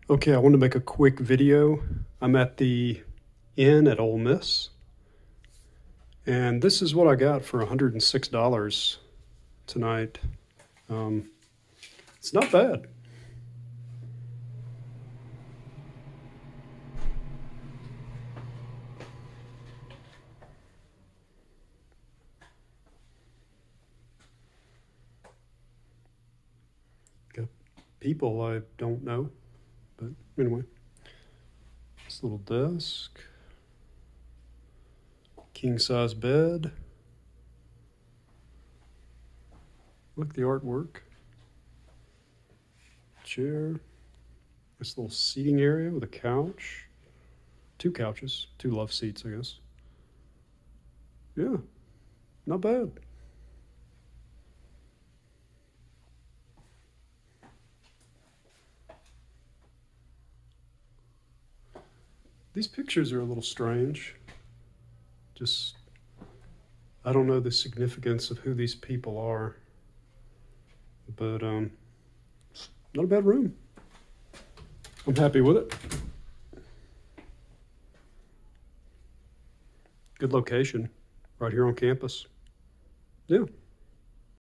Okay, I wanted to make a quick video. I'm at the inn at Ole Miss, and this is what I got for $106 tonight. It's not bad. Got people I don't know, but anyway. This little desk, king-size bed. Look at the artwork. Chair. This little seating area with a couch. 2 couches, 2 love seats, I guess. Yeah, not bad. These pictures are a little strange. Just, I don't know the significance of who these people are, but not a bad room. I'm happy with it. Good location, right here on campus. Yeah.